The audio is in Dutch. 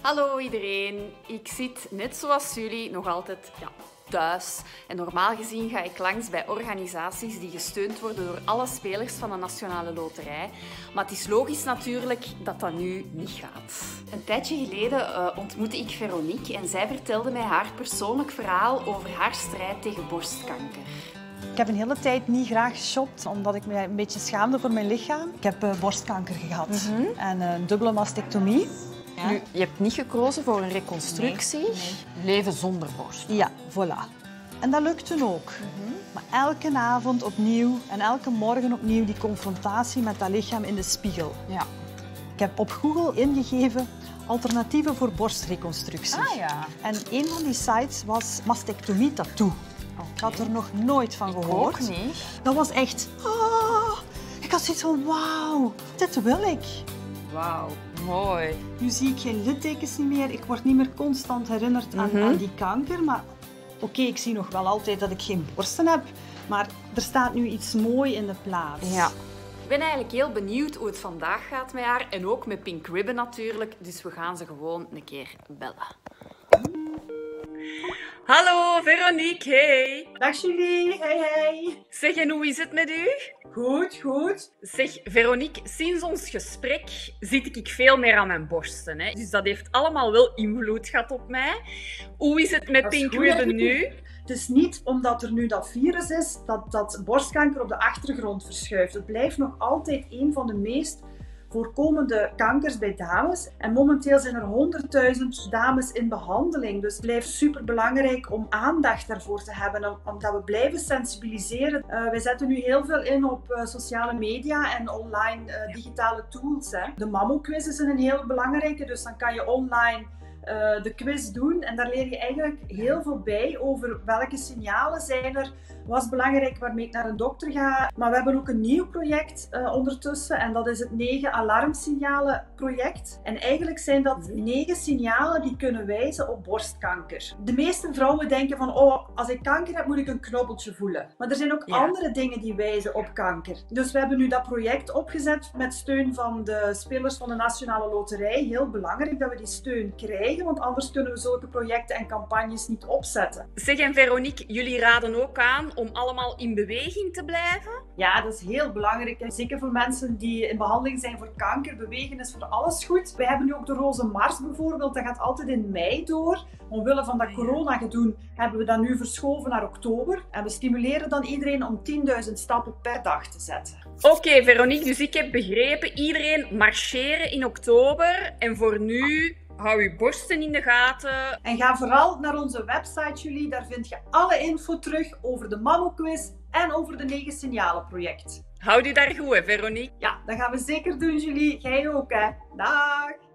Hallo iedereen, ik zit net zoals jullie nog altijd thuis. En normaal gezien ga ik langs bij organisaties die gesteund worden door alle spelers van de Nationale Loterij. Maar het is logisch natuurlijk dat dat nu niet gaat. Een tijdje geleden ontmoette ik Veronique en zij vertelde mij haar persoonlijk verhaal over haar strijd tegen borstkanker. Ik heb een hele tijd niet graag geshopt, omdat ik me een beetje schaamde voor mijn lichaam. Ik heb borstkanker gehad en een dubbele mastectomie. Ja. Nu, je hebt niet gekozen voor een reconstructie. Nee. Leven zonder borst. Ja, voilà. En dat lukte ook. Maar elke avond opnieuw en elke morgen opnieuw die confrontatie met dat lichaam in de spiegel. Ja. Ik heb op Google ingegeven alternatieven voor borstreconstructie. Ah ja. En een van die sites was mastectomie tattoo. Ik had er nog nooit van gehoord. Ook niet. Dat was echt... ik had zoiets van, wauw, dit wil ik. Wauw, mooi. Nu zie ik geen littekens niet meer. Ik word niet meer constant herinnerd aan die kanker. Maar oké, ik zie nog wel altijd dat ik geen borsten heb. Maar er staat nu iets moois in de plaats. Ja. Ik ben eigenlijk heel benieuwd hoe het vandaag gaat met haar. En ook met Pink Ribbon natuurlijk. Dus we gaan ze gewoon een keer bellen. Hallo Veronique, hey. Dag Julie, hey. Zeg, en hoe is het met u? Goed. Zeg, Veronique, sinds ons gesprek zit ik veel meer aan mijn borsten. Hè? Dus dat heeft allemaal wel invloed gehad op mij. Hoe is het met Pink Ribbon nu? Het is niet omdat er nu dat virus is dat borstkanker op de achtergrond verschuift. Het blijft nog altijd een van de meest voorkomende kankers bij dames. En momenteel zijn er 100.000 dames in behandeling. Dus het blijft super belangrijk om aandacht daarvoor te hebben. Omdat we blijven sensibiliseren. Wij zetten nu heel veel in op sociale media en online digitale tools. Hè. De mammoquiz is een heel belangrijke. Dus dan kan je online de quiz doen. En daar leer je eigenlijk heel veel bij over welke signalen zijn er. Wat is belangrijk waarmee ik naar een dokter ga. Maar we hebben ook een nieuw project ondertussen. En dat is het 9 alarmsignalen project. En eigenlijk zijn dat 9 signalen die kunnen wijzen op borstkanker. De meeste vrouwen denken van, als ik kanker heb moet ik een knobbeltje voelen. Maar er zijn ook andere dingen die wijzen op kanker. Dus we hebben nu dat project opgezet met steun van de spelers van de Nationale Loterij. Heel belangrijk dat we die steun krijgen. Want anders kunnen we zulke projecten en campagnes niet opzetten. Zeg, en Veronique, jullie raden ook aan om allemaal in beweging te blijven? Ja, dat is heel belangrijk. Zeker voor mensen die in behandeling zijn voor kanker. Bewegen is voor alles goed. Wij hebben nu ook de Roze Mars bijvoorbeeld. Dat gaat altijd in mei door. Omwille van dat corona-gedoe hebben we dat nu verschoven naar oktober. En we stimuleren dan iedereen om 10.000 stappen per dag te zetten. Oké, Veronique, dus ik heb begrepen. Iedereen marcheren in oktober. En voor nu... hou je borsten in de gaten. En ga vooral naar onze website, Julie. Daar vind je alle info terug over de mammoquiz en over de 9 signalen project. Houd je daar goed, hè, Veronique? Ja, dat gaan we zeker doen, Julie. Jij ook, hè. Dag!